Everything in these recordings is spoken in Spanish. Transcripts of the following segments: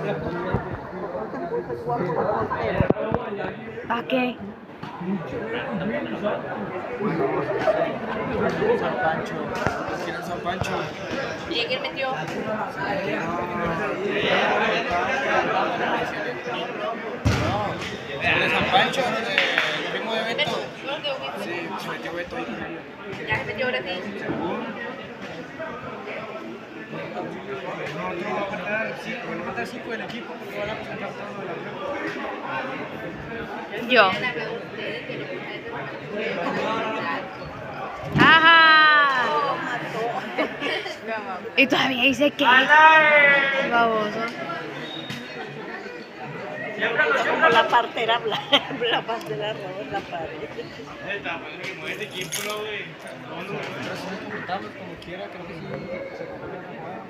¿Para qué? San Pancho. ¿Quieren San Pancho? ¿Y quién metió? ¿De San Pancho? ¿El primo de Beto? ¿Dónde? Sí, se metió Beto ahí. Ya se metió ahora sí. Nosotros vamos a faltar 5 del equipo porque van a presentar todo de la Yo. ¡Ajá! Y todavía dice que baboso. Como la partera la partera roba la pared. como quiera, creo que sí se compone la jugada.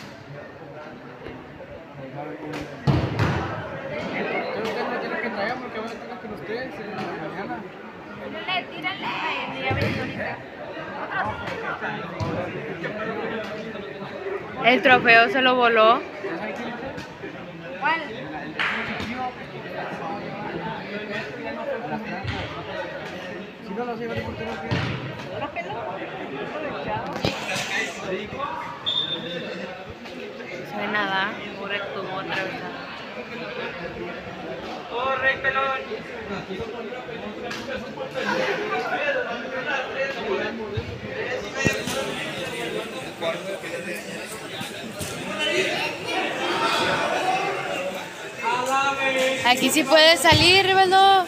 Ustedes no tienen que traer porque van a estar con ustedes mañana. Tírale. Ya ves ahorita. El trofeo se lo voló. ¿Cuál? Si no lo lleva el portero, ¿Los pelos? No sabe nada. Pobre tuvo otra vez. ¡Corre, pelón! Aquí sí puede salir, Rivaldo.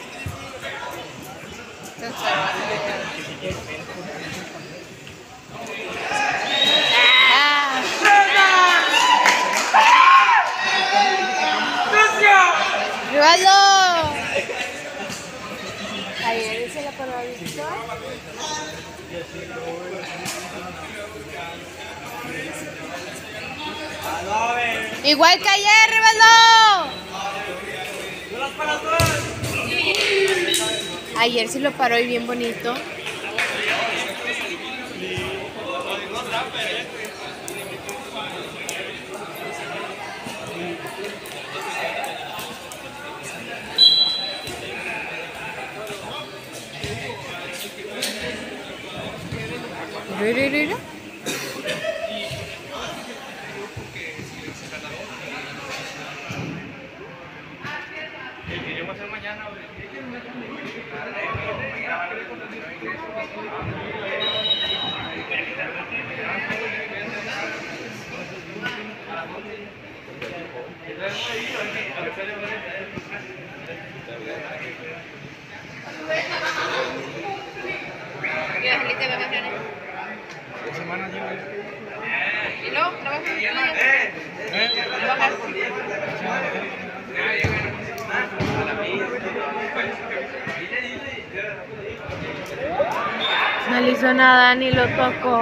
¡Rivaldo! Ayer se la paró a Víctor. Igual que ayer, Rivaldo. Ayer sí lo paró y bien bonito. Mira. queremos hacer mañana. Mira, feliz de vacaciones. ¿Qué semana lleva? ¿Y no? ¿Trabajas? No le hizo nada ni lo tocó.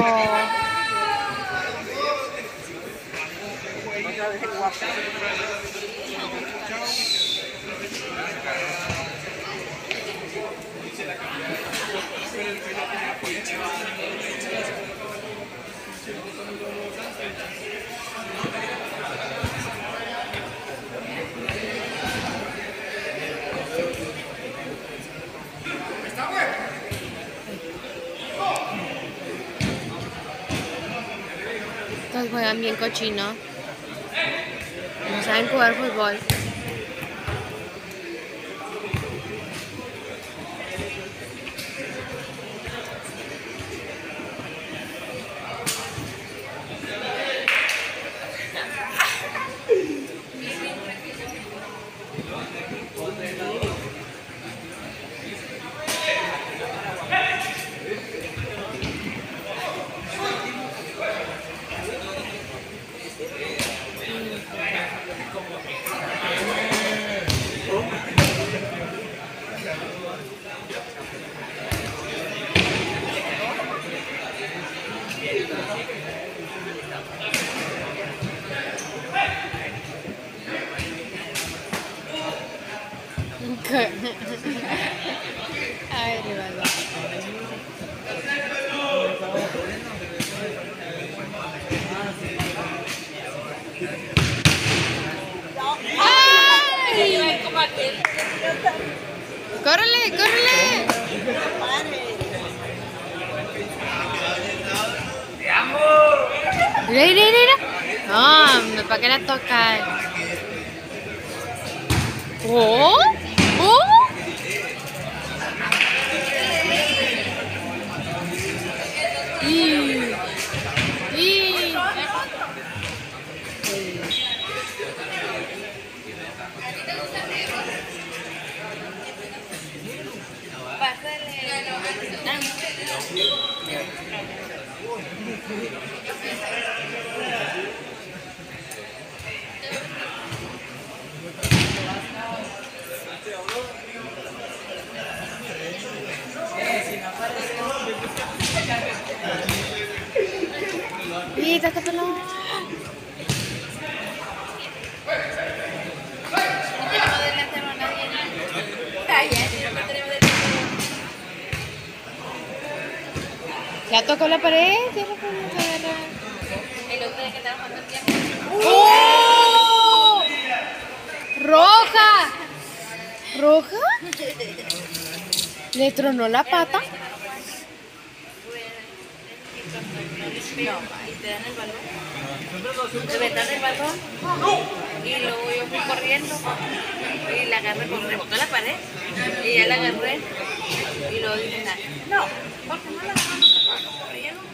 Estos juegan bien cochino. No saben jugar fútbol. Ay, Rivaldo. ¡Córrele, córrele! Mira, mira, mira. No, ¿para qué la toca? ¿Oh? ¿Oh? Mira, este pelón. Ya tocó la pared, ya lo podemos agarrar. El otro día que estaba mandando tiempo. ¡Oh! ¡Roja! ¿Roja? ¿Le tronó la pata? No, ahí te dan el balón. Te metan el balón. Y luego yo fui corriendo. Y la agarré, rebotó la pared. Y ya la agarré. Y luego dije, no, porque no la agarré. Ella no.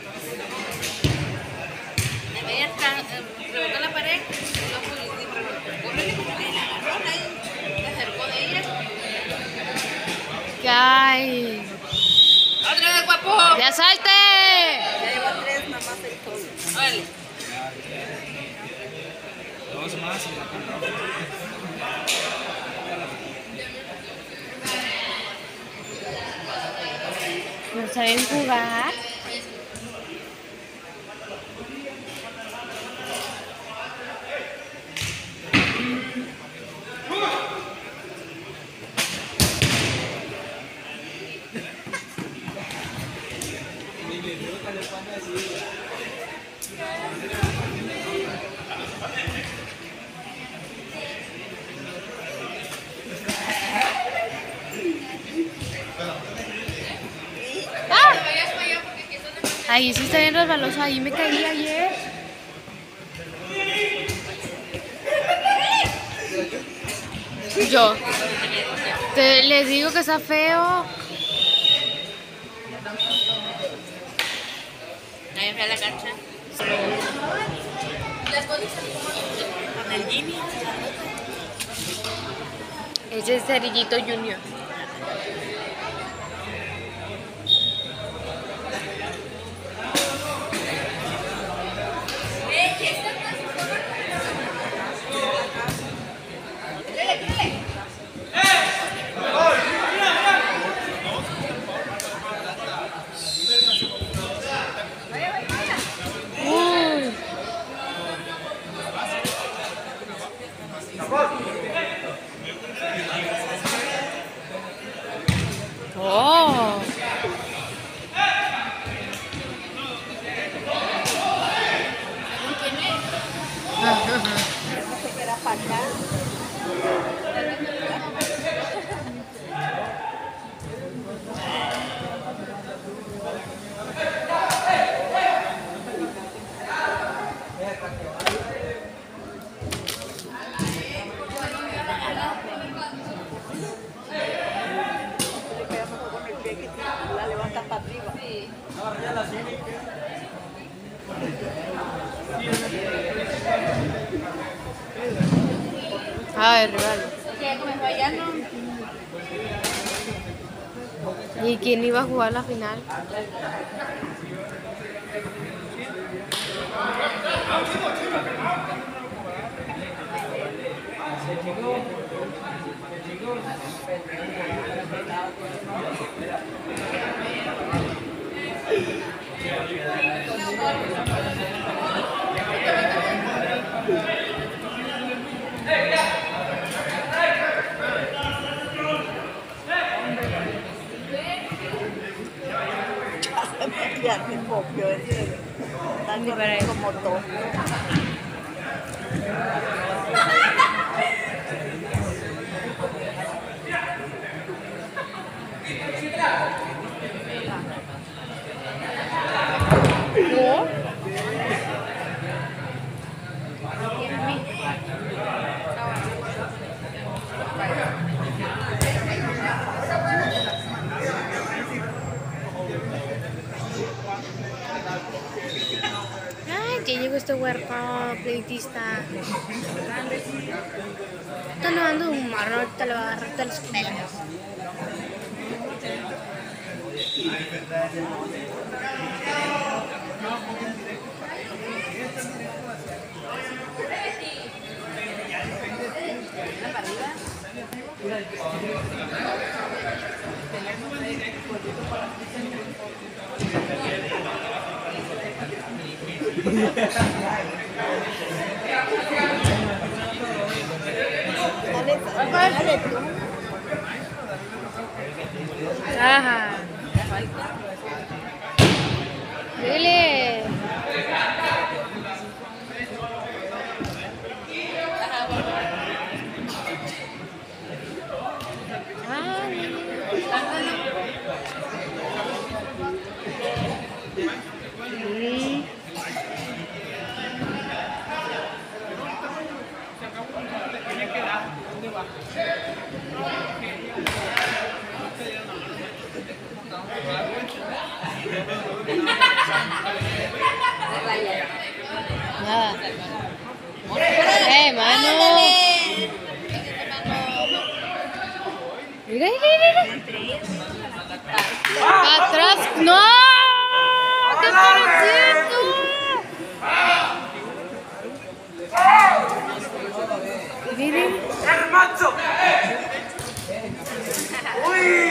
En media rebotó la pared. Y luego fui y corriendo. Y la agarró ahí. Se acercó de ella. ¿Qué hay? ¡Otra vez, guapo! ¡Ya salte! Ya lleva 3 nada más el todo. Órale. Dos más y la ¿No saben jugar? Ahí sí está bien resbaloso, ahí me caí ayer. Yo. Les digo que está feo. Ahí fui a la cancha. Con el Jimmy. Ese es Cerillito Junior. Oh. Espera para acá. La levanta para arriba. Sí. Ay, rival. Ya comenzó allá, ¿no? ¿Y quién iba a jugar la final? Ya me copió ese. Ni para eso. Como todo. pleitista. Está lavando un marrón, ahorita le va a agarrar los pelos. Dale tú. Ajá. Dile. Nada. Mano. Mira, mira. Atrás. No. ¡Qué pobrecito! Miren. ¡El macho! ¡Uy!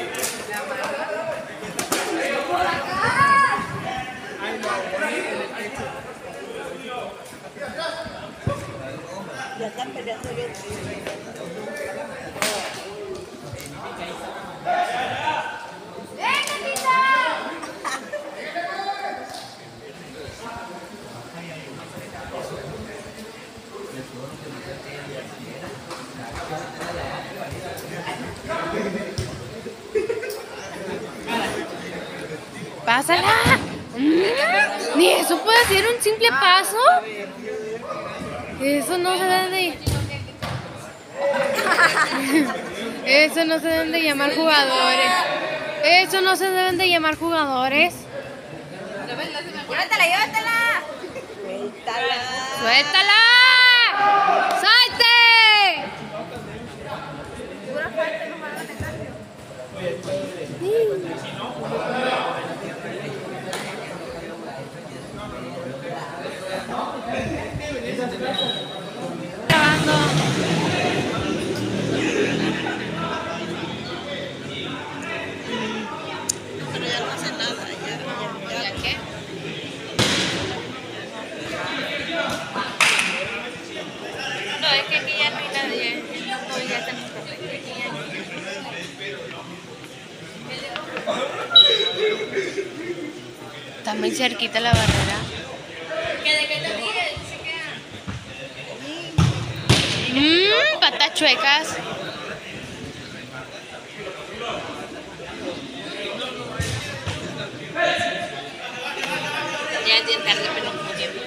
Ya están peleando bien. ¡Pásala! Ni eso puede ser un simple paso. Eso no se debe de... Eso no se deben de llamar jugadores. Eso no se deben de llamar jugadores. Llévatela, llévatela. Suéltala. ¡Suéltala! ¡Salte! Pura falta, no me hagan el cambio. Pero ya no hace nada. ¿Ya qué? No, es que aquí ya no hay nada, ya está muy tarde. Aquí ya no. Está muy cerquita la barrera. Que de que te tire, se queda. Patas chuecas. Ya tiene tarde, pero no tiempo.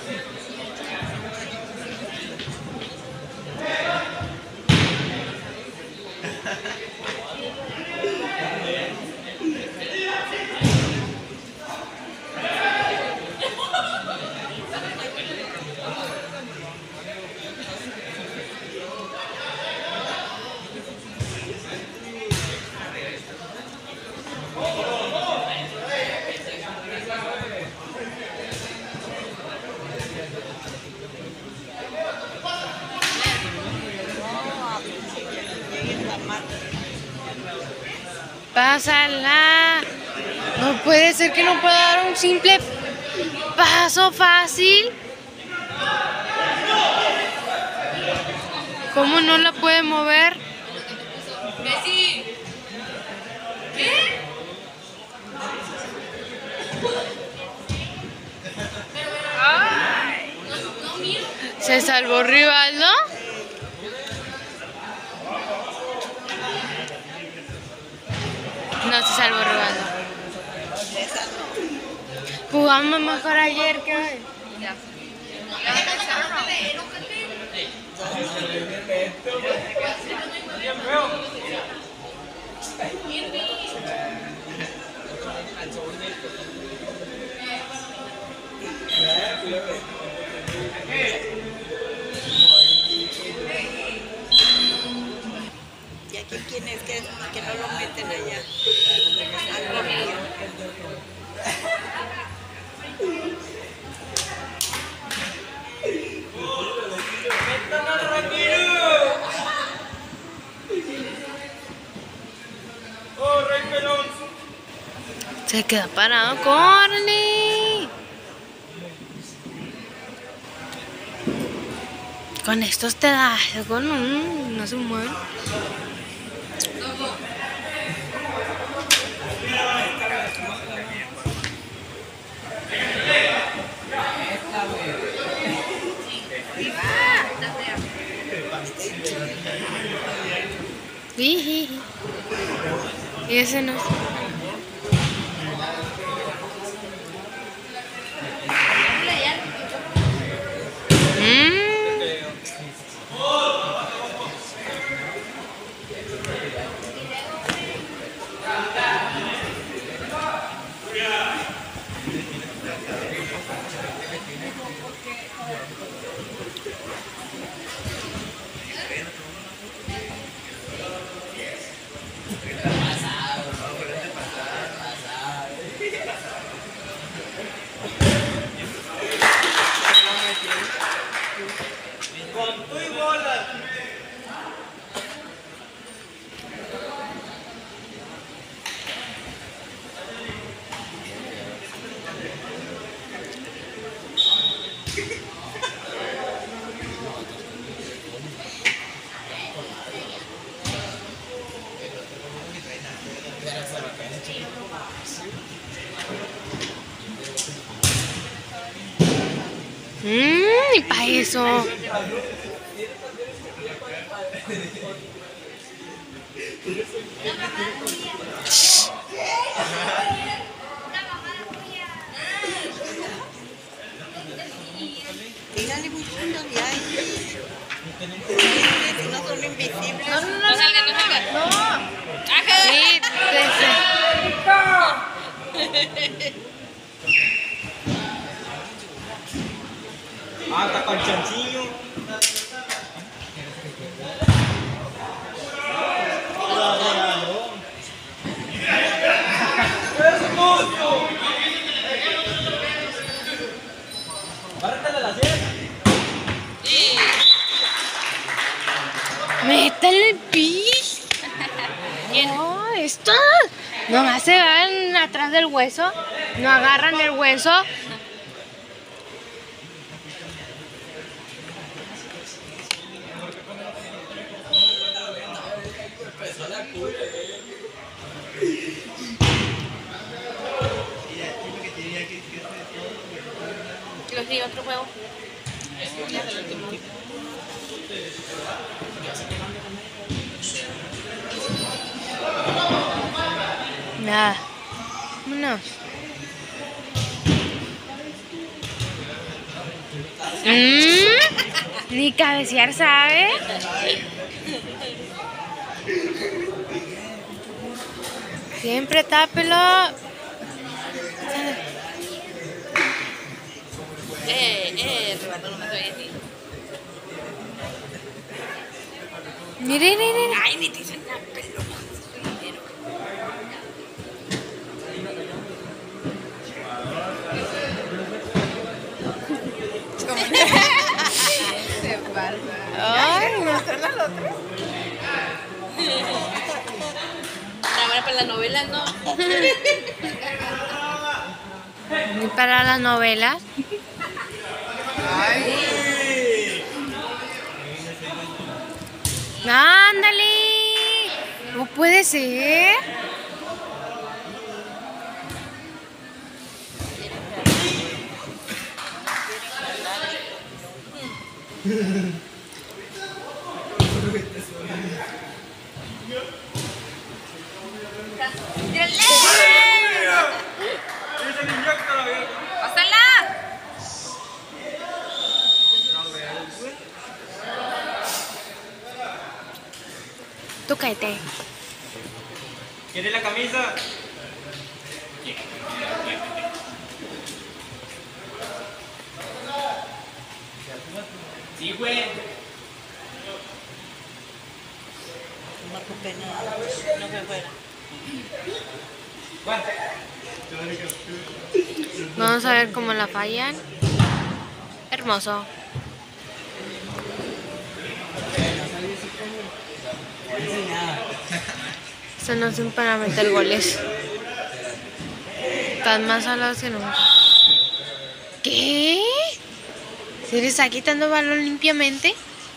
Pásala. No puede ser que no pueda dar un simple paso fácil. ¿Cómo no la puede mover? Messi. ¿Qué? ¿Se salvó Rivaldo? No se salvó Rivaldo. Jugamos mejor ayer que hoy. Ya. Se queda parado, córrele. Con estos te das, no se mueve. Y ese no. Y para eso. Tírale mucho de ahí. Si no son invisibles. No salga, no salga. No. Sí, Hasta con chanchillo. métale el pis. No, esto. Nomás se van atrás del hueso. No agarran el hueso. Los di otro huevo. Nada. Vámonos. Ni cabecear sabe. Siempre tápelo. Ribardo, no me estoy así. Mire, mire. Ay, me dicen la pelota. Ay, Está buena para las novelas, ¿no? ni para las novelas. ¡Ándale! No puede ser. ¡Pásala! Tú cállate. ¿Quieres la camisa? Sí, güey. No ocupé nada. No se fuera. Vamos a ver cómo la fallan. Hermoso. Eso no son para meter goles. Están más salados que nunca. ¿Qué? ¿Se le está quitando el balón limpiamente?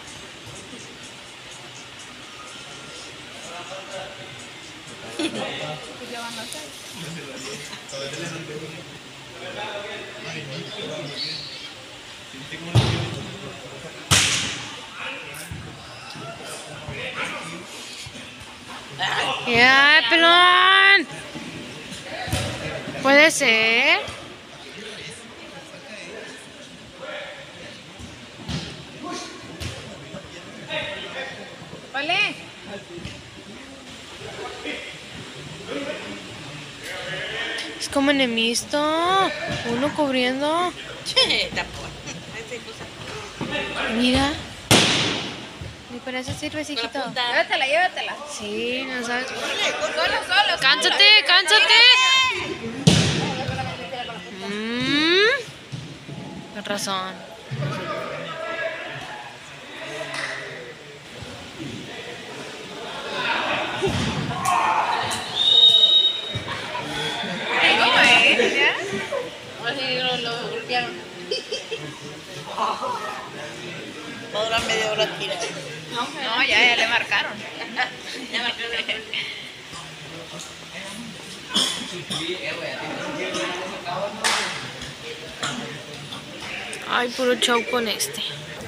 ¡Ya, pelón! ¿Puede ser? Vale. Es como enemista. Uno cubriendo. Mira. Ni para eso sirve, hijito. Llévatela, llévatela. Sí, no sabes. Solo. ¡Cánsate, cánsate! Con razón. ¿Cómo es? ¿Ya? Así lo golpearon. Va a durar media hora tirada. No, ya le marcaron. Ya marcaron. Ay, puro show con este.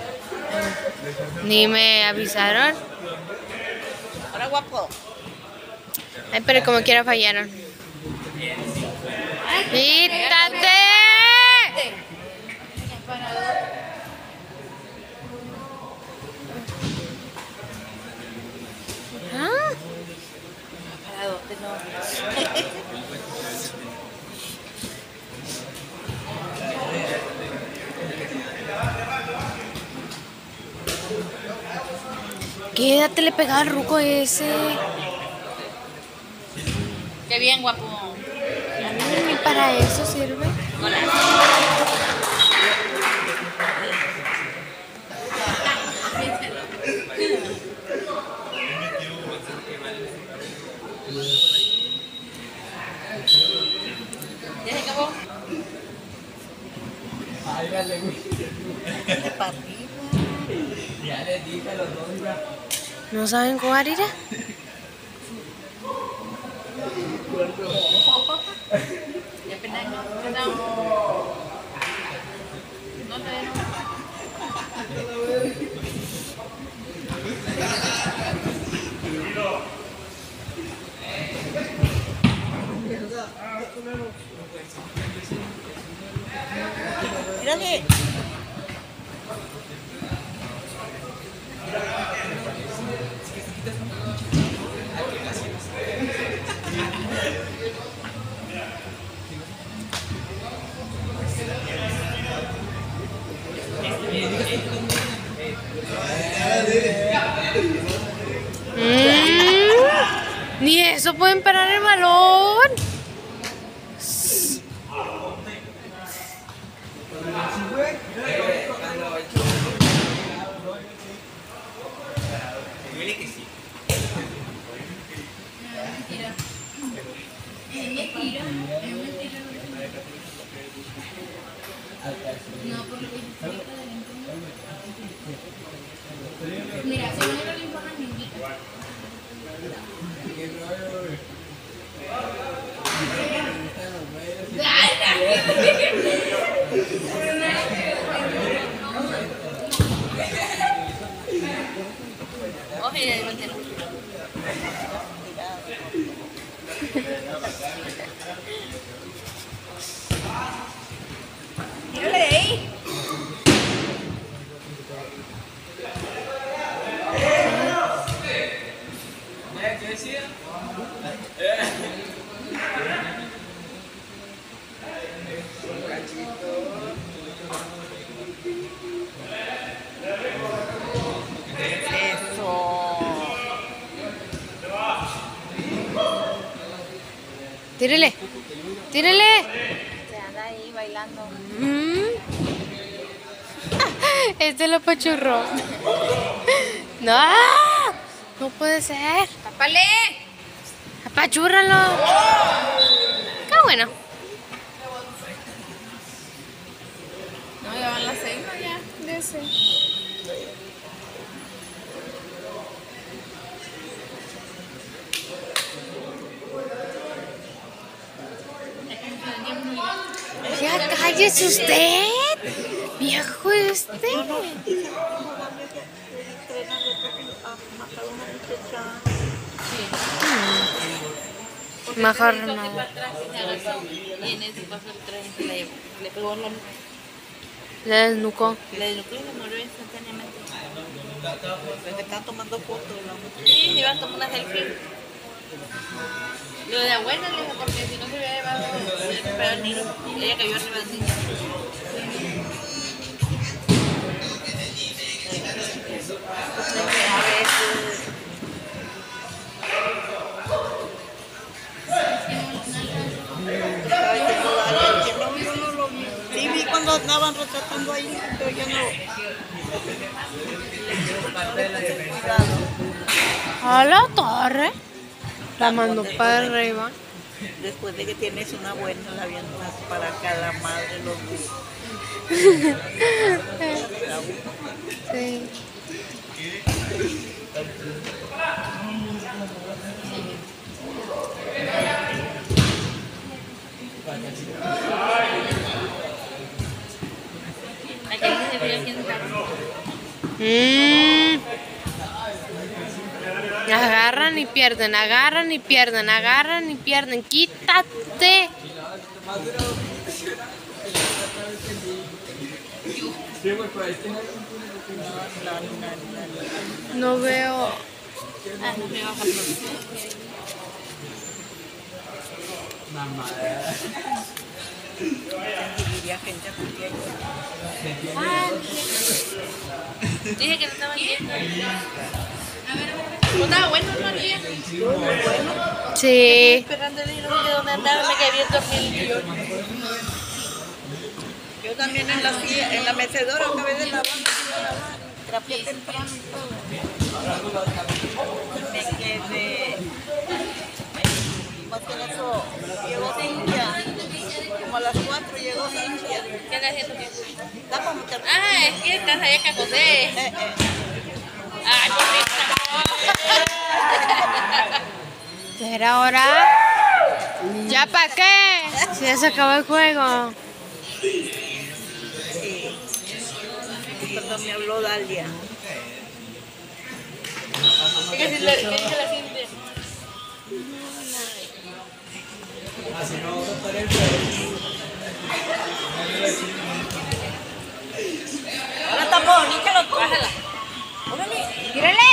Ni me avisaron. Ahora guapo. Ay, pero como quiera fallaron. ¡Quítate! ¿Ah? ¿Para dónde no? Quédate, le pegaba al ruco ese. Qué bien, guapo. Ni para eso sirve. ¿Ya se acabó? Para arriba. ¿No saben jugar, Ira? Ya apenas. No te Mírale. Ni eso pueden parar el balón. Mira, si no le informan ni Oye, llévatelo. Tírale ahí. Tírele. Tírele. Se anda ahí bailando. Este lo apachurró. No. No puede ser. ¡Tápale! Apachúrralo. Qué bueno. No, ya van las 6, ¿no? Ya, de ese. Ya cállese usted, viejo este. Mejor no. Y en ese paso el tren le pegó la nuca. Le desnucó. Le desnucó y le murió instantáneamente. Le están tomando fotos. Sí, le iba a tomar una selfie. Lo de abuela le dijo, porque si no se hubiera llevado el niño, ella cayó arriba del niño. Sí, vi cuando andaban retratando ahí, pero yo no. A la torre. La mandó para arriba. Después de que tienes una buena, la avientas para acá, la madre, los Sí. Aquel que se vio aquí en Agarran y pierden, agarran y pierden, agarran y pierden. ¡Quítate! No veo. Ah, no me baja Dije que no estaban viendo. ¿No estaba bueno, María? Sí. Esperando el hilo de donde andaba, me quedé bien dormido. Yo también en la silla, en la mecedora acabé de lavar, trapeé temprano y todo. Me quedé. Más que eso, llegó Cintia. Como a las 4 llegó Cintia. ¿Qué andas haciendo? Está como que. Ah, es que estás allá en José. Ay, ¿Ya era hora? ¿Ya para qué? Si ya se acabó el juego. Sí. Cuando me habló Dalia. ¿Qué dice la gente? Ahora está bonita los Bájala. ¡Tírale!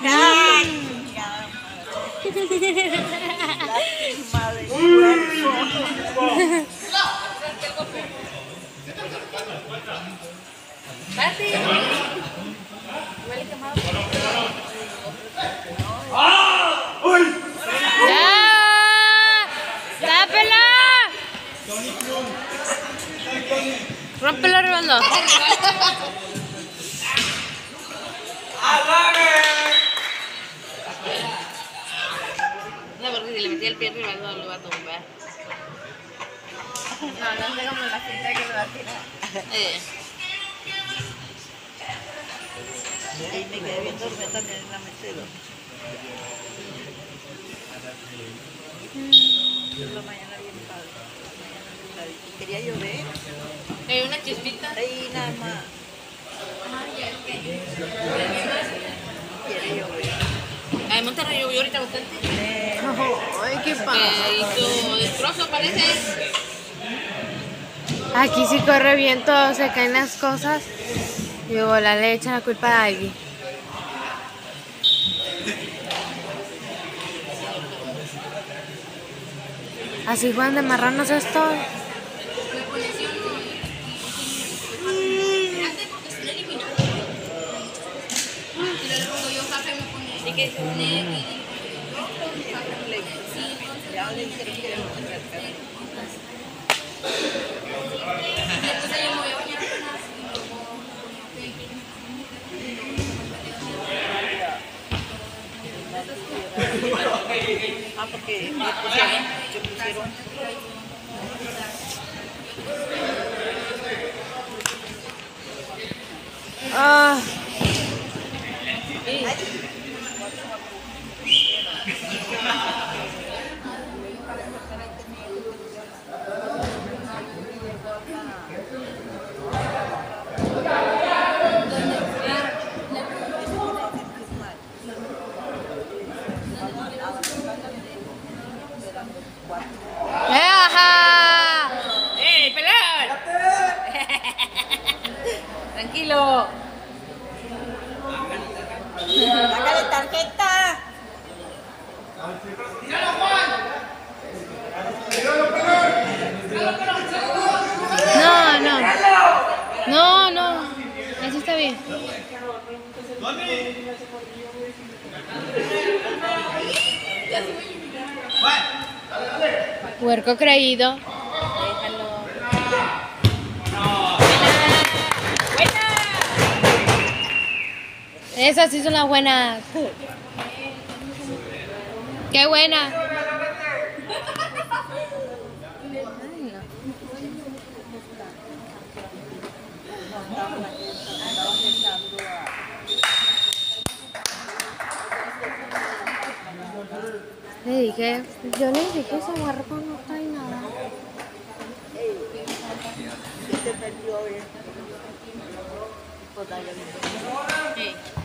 Lástima de cuerpo. Pati. Huele quemado. ¡Ya! ¡Tápela! ¡Rómpelo, Rivaldo! No, porque si le metí el pie arriba, no lo va a tumbar. No sé como la cinta que me va a tirar. Y me quedé bien dormida también en la mecedora. La mañana bien padre. Quería llover. Hay una chispita. Ahí nada más. Quiere llover. En Monterrey llovió ahorita bastante. ¡Ay, qué Que pasa! hizo destrozo, parece. Aquí sí corre viento, se caen las cosas. Y luego le echan la culpa a Ivy. Así juegan de marranos estos. Así que Ya le dijeron que era un porque me pusieron. Ah. ¡Ajá! Pelón! Tranquilo. Sácale tarjeta. No, no. No, no. Así está bien. Puerco creído. Déjalo. Esas sí son las buenas. ¡Qué buena! Ay, no. Le dije, yo le dije, esa barroca no trae nada. Se perdió, Sí.